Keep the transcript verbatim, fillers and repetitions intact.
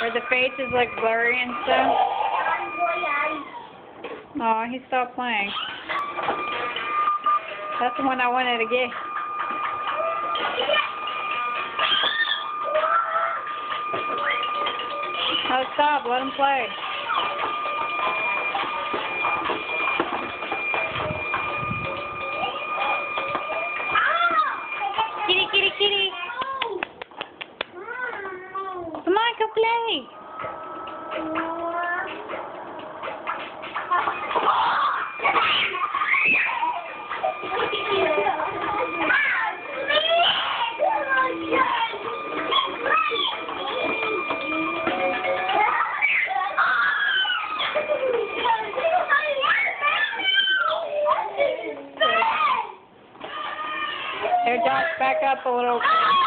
Where the faces look blurry and stuff. Oh, he stopped playing. That's the one I wanted to get. Oh, stop. Let him play. Kitty, kitty, kitty. Come on, go play. Here, Josh, back up a little.